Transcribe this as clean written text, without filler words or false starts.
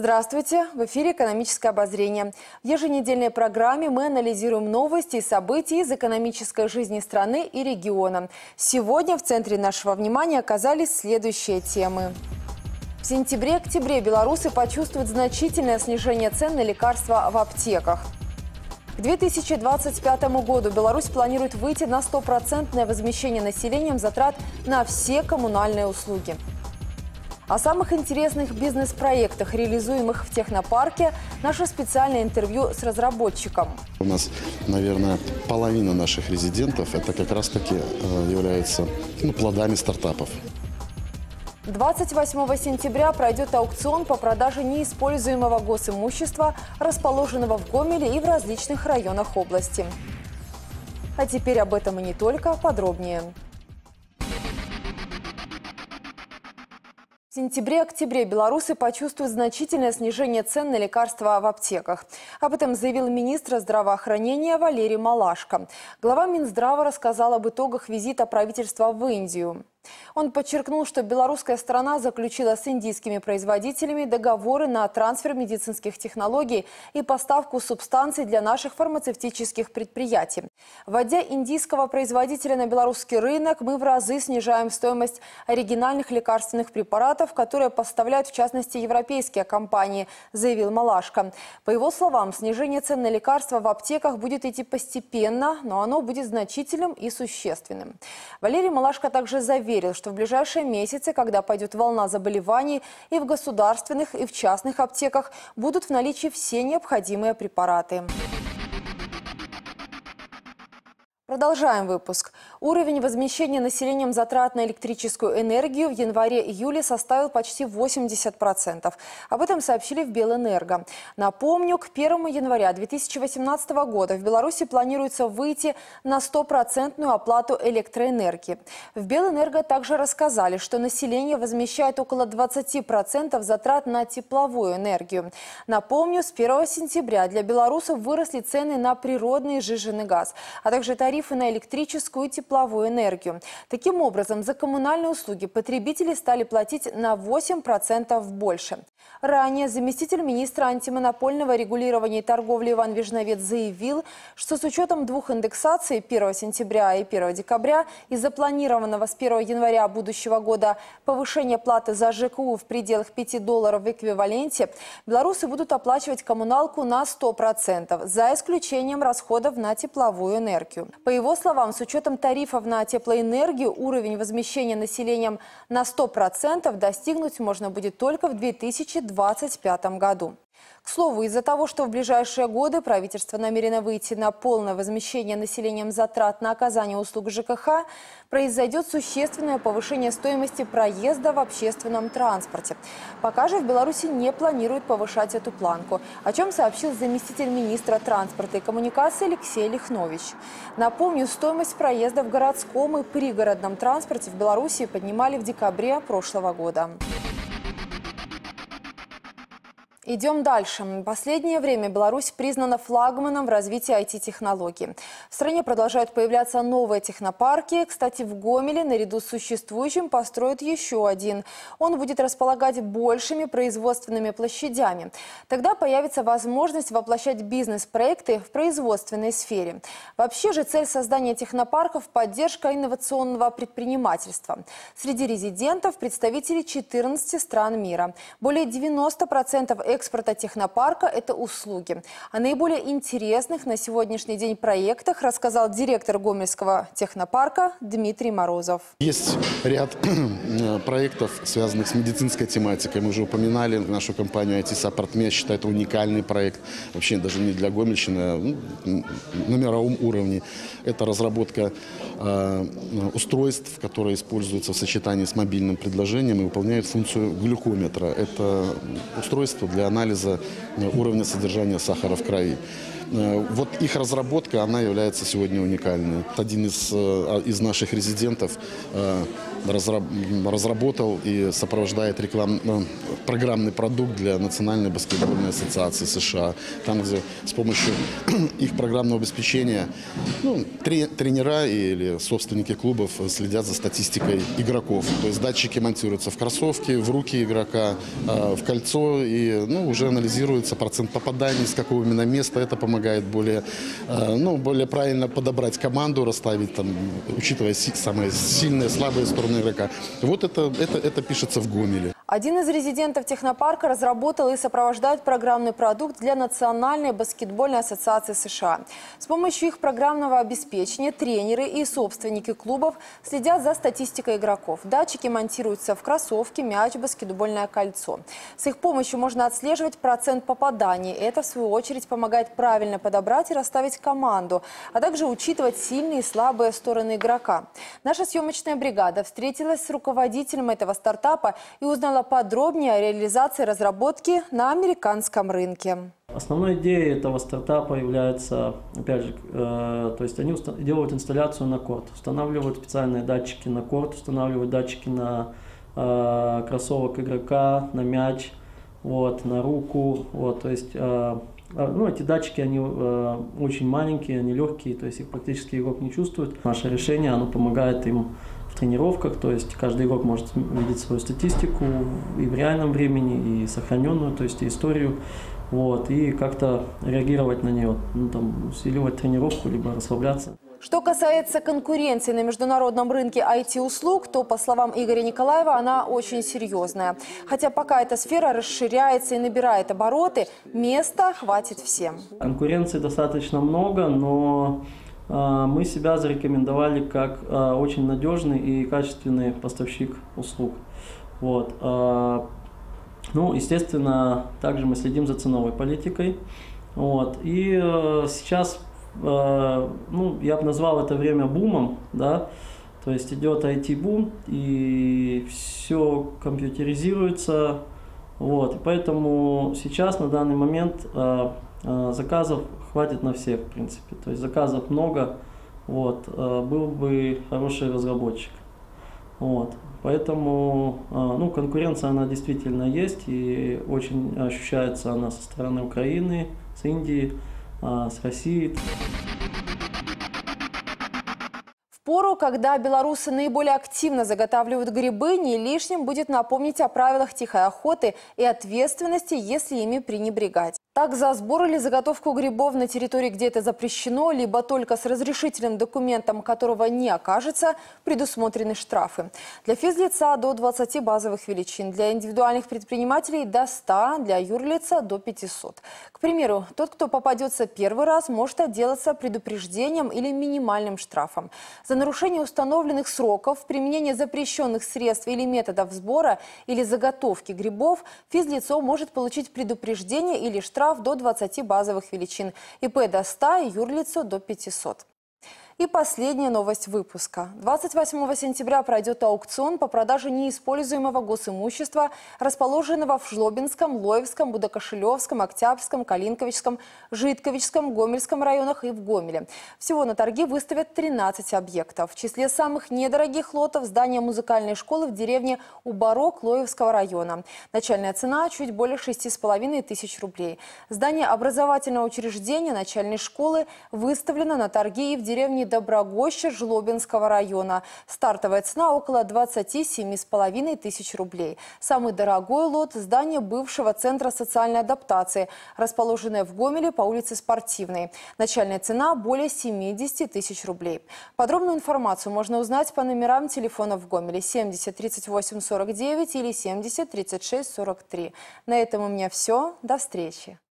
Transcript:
Здравствуйте! В эфире «Экономическое обозрение». В еженедельной программе мы анализируем новости и события из экономической жизни страны и региона. Сегодня в центре нашего внимания оказались следующие темы. В сентябре-октябре белорусы почувствуют значительное снижение цен на лекарства в аптеках. К 2025 году Беларусь планирует выйти на 100% возмещение населением затрат на все коммунальные услуги. О самых интересных бизнес-проектах, реализуемых в технопарке, наше специальное интервью с разработчиком. У нас, наверное, половина наших резидентов это как раз-таки является плодами стартапов. 28 сентября пройдет аукцион по продаже неиспользуемого госимущества, расположенного в Гомеле и в различных районах области. А теперь об этом и не только, подробнее. В сентябре-октябре белорусы почувствуют значительное снижение цен на лекарства в аптеках. Об этом заявил министр здравоохранения Валерий Малашко. Глава Минздрава рассказал об итогах визита правительства в Индию. Он подчеркнул, что белорусская сторона заключила с индийскими производителями договоры на трансфер медицинских технологий и поставку субстанций для наших фармацевтических предприятий. Вводя индийского производителя на белорусский рынок, мы в разы снижаем стоимость оригинальных лекарственных препаратов, которые поставляют в частности европейские компании, заявил Малашко. По его словам, снижение цен на лекарства в аптеках будет идти постепенно, но оно будет значительным и существенным. Валерий Малашко также заверил, что в ближайшие месяцы, когда пойдет волна заболеваний, и в государственных, и в частных аптеках будут в наличии все необходимые препараты. Продолжаем выпуск. Уровень возмещения населением затрат на электрическую энергию в январе-июле составил почти 80%. Об этом сообщили в Белэнерго. Напомню, к 1 января 2018 года в Беларуси планируется выйти на 100% оплату электроэнергии. В Белэнерго также рассказали, что население возмещает около 20% затрат на тепловую энергию. Напомню, с 1 сентября для белорусов выросли цены на природный и сжиженный газ, а также тарифы на электрическую и тепловую энергию. Таким образом, за коммунальные услуги потребители стали платить на 8% больше. Ранее заместитель министра антимонопольного регулирования и торговли Иван Вижновец заявил, что с учетом двух индексаций 1 сентября и 1 декабря и запланированного с 1 января будущего года повышения платы за ЖКУ в пределах $5 в эквиваленте, белорусы будут оплачивать коммуналку на 100%, за исключением расходов на тепловую энергию. По его словам, с учетом тарифов на теплоэнергию уровень возмещения населением на 100% достигнуть можно будет только в 2025 году. К слову, из-за того, что в ближайшие годы правительство намерено выйти на полное возмещение населением затрат на оказание услуг ЖКХ, произойдет существенное повышение стоимости проезда в общественном транспорте. Пока же в Беларуси не планируют повышать эту планку, о чем сообщил заместитель министра транспорта и коммуникации Алексей Лихнович. Напомню, стоимость проезда в городском и пригородном транспорте в Беларуси поднимали в декабре прошлого года. Идем дальше. В последнее время Беларусь признана флагманом в развитии IT-технологий. В стране продолжают появляться новые технопарки. Кстати, в Гомеле наряду с существующим построят еще один. Он будет располагать большими производственными площадями. Тогда появится возможность воплощать бизнес-проекты в производственной сфере. Вообще же цель создания технопарков – поддержка инновационного предпринимательства. Среди резидентов – представители 14 стран мира. Более 90% экспорта технопарка – это услуги. О наиболее интересных на сегодняшний день проектах рассказал директор Гомельского технопарка Дмитрий Морозов. Есть ряд проектов, связанных с медицинской тематикой. Мы уже упоминали нашу компанию IT-Support. Я считаю, это уникальный проект. Вообще даже не для Гомельщины, а на мировом уровне. Это разработка устройств, которые используются в сочетании с мобильным предложением и выполняют функцию глюкометра. Это устройство для анализа уровня содержания сахара в крови. Вот их разработка, она является сегодня уникальной. Один из наших резидентов разработал и сопровождает программный продукт для Национальной баскетбольной ассоциации США. Там, где с помощью их программного обеспечения тренера или собственники клубов следят за статистикой игроков. То есть датчики монтируются в кроссовки, в руки игрока, в кольцо, и уже анализируется процент попаданий, с какого именно места. Это помогает более правильно подобрать команду, расставить, учитывая самые сильные, слабые стороны игрока. Вот это пишется в Гомеле. Один из резидентов технопарка разработал и сопровождает программный продукт для Национальной баскетбольной ассоциации США. С помощью их программного обеспечения тренеры и собственники клубов следят за статистикой игроков. Датчики монтируются в кроссовки, мяч, баскетбольное кольцо. С их помощью можно отслеживать процент попаданий. Это, в свою очередь, помогает правильно подобрать и расставить команду, а также учитывать сильные и слабые стороны игрока. Наша съемочная бригада встретилась с руководителем этого стартапа и узнала подробнее о реализации разработки на американском рынке. Основной идеей этого стартапа является, опять же, то есть они делают инсталляцию на корт, устанавливают специальные датчики на корт, устанавливают датчики на кроссовок игрока, на мяч, на руку, то есть эти датчики, они очень маленькие, они легкие, то есть их практически игрок не чувствует. Наше решение, оно помогает им в тренировках, то есть каждый игрок может видеть свою статистику и в реальном времени, и сохраненную, то есть и историю, и как-то реагировать на нее, усиливать тренировку, либо расслабляться. Что касается конкуренции на международном рынке IT-услуг, то, по словам Игоря Николаева, она очень серьезная. Хотя пока эта сфера расширяется и набирает обороты, места хватит всем. Конкуренции достаточно много, но мы себя зарекомендовали как очень надежный и качественный поставщик услуг. Естественно, также мы следим за ценовой политикой. И сейчас, я бы назвал это время бумом, да, то есть идет IT-бум, и все компьютеризируется, и поэтому сейчас, на данный момент, заказов хватит на всех, в принципе, то есть заказов много, был бы хороший разработчик, поэтому, конкуренция, она действительно есть, и очень ощущается она со стороны Украины, с Индии, с России. В пору, когда белорусы наиболее активно заготавливают грибы, не лишним будет напомнить о правилах тихой охоты и ответственности, если ими пренебрегать. Так, за сбор или заготовку грибов на территории, где это запрещено, либо только с разрешительным документом, которого не окажется, предусмотрены штрафы. Для физлица до 20 базовых величин, для индивидуальных предпринимателей до 100, для юрлица до 500. К примеру, тот, кто попадется первый раз, может отделаться предупреждением или минимальным штрафом. За нарушение установленных сроков, применение запрещенных средств или методов сбора или заготовки грибов, физлицо может получить предупреждение или штраф до 20 базовых величин, ИП до 100 и юрлицо до 500. И последняя новость выпуска. 28 сентября пройдет аукцион по продаже неиспользуемого госимущества, расположенного в Жлобинском, Лоевском, Будокошелевском, Октябрьском, Калинковичском, Житковичском, Гомельском районах и в Гомеле. Всего на торги выставят 13 объектов. В числе самых недорогих лотов здание музыкальной школы в деревне Убарок Лоевского района. Начальная цена чуть более 6,5 тысяч рублей. Здание образовательного учреждения начальной школы выставлено на торги и в деревне Доброгоща Жлобинского района. Стартовая цена около 27,5 тысяч рублей. Самый дорогой лот – здание бывшего центра социальной адаптации, расположенное в Гомеле по улице Спортивной. Начальная цена – более 70 тысяч рублей. Подробную информацию можно узнать по номерам телефонов в Гомеле 70 38 49 или 70 36 43. На этом у меня все. До встречи.